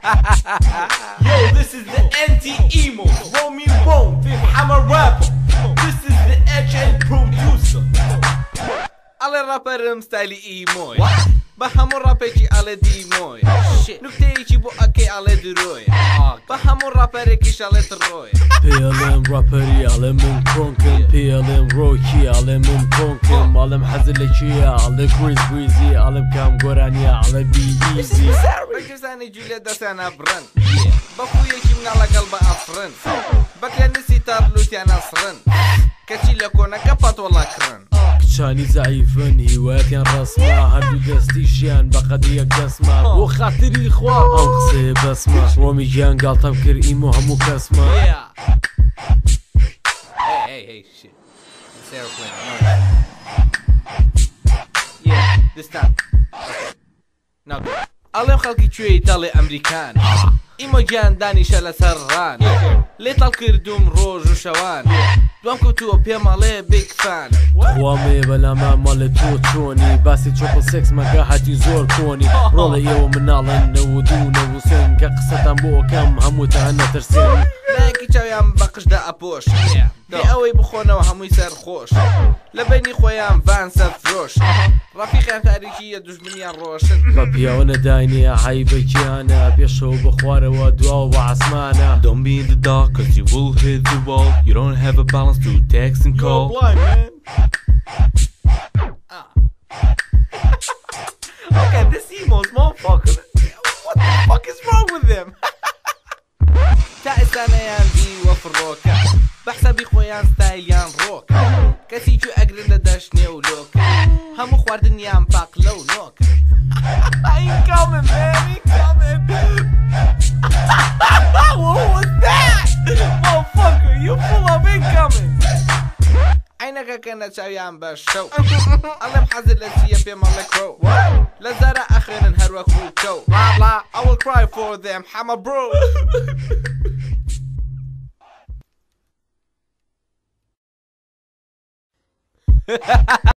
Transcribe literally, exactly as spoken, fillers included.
Yo, this is the anti-emo Romy Bone في حمر rapper. This is the H L producer. على رابر مستايلي ايموي بهمو رابيجي على ديموي نكتة يجيبو اكي على دروي بهمو رابريكيش على تروي P L M رابري على من كونكم P L M روكي على من كونكم على محزلكي على كريس بريزي على مكام قرانيا على بي ايزي بجزاني جوليا داسانا برن بخويا يجي من على قلبه افرن بكلا نسي تارلوتي انا صرن كتشي لكونا كبات والله كرن شاني زعيفن هوايتي رسمة هردو دستي جيان بقديك دسمة وخاطري خوا انقصي بسمة رومي جيان قال تفكر ايمو همو كسمة Hey, hey, hey, shit. This airplane. Yeah, this time. Okay. Now go. Alem خلقي شوي ايطالي امريكان ايمو جان داني شالا سران ليطال كردوم روج وشوان دوامكو تو بيام علي بيك فان وامي بلا ما مال تو تروني باسي تروبل سكس ما قاعد زور كوني رولي يوم من نالن ودون وسن كقصة بو كم همو تهنا ترسين لاكي تشاويام باقش دا ابوش دي اوي بخونا وهمو يسار خوش لبيني خويام فان سفروش رفيقي تاريخية دجمنيان روشن رابيا وانا دايني عيبك انا بيشو بخواري ودوا وعسمانا Don't be in the dark cause you will hit the wall. You don't have a balance to text and call. You're blind, man. Ah. Okay, this emo's motherfucker. What the fuck is wrong with him? تعس انا ياندي وفروكا بحسابي خويان ستايليان روكا كاسيجو اقرن داشني ولوكا همو خواردن يام باق لو نوكا Ain't coming, man, ain't coming. What was that? Motherfucker, you full of incoming. عينك كانت شاويان بالشو الله محزن لسيا بيما لكرو لزارة اخيرا هروك وكو لا لا I will cry for them حما برو